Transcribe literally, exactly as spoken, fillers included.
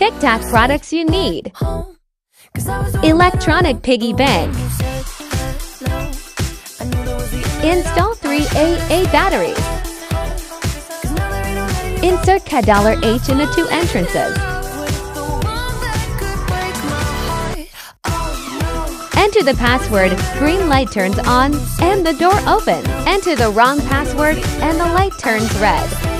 Tic Tac products you need. Electronic piggy bank. Install three A A batteries. Insert C A dollar H in the two entrances. Enter the password, green light turns on, and the door opens. Enter the wrong password, and the light turns red.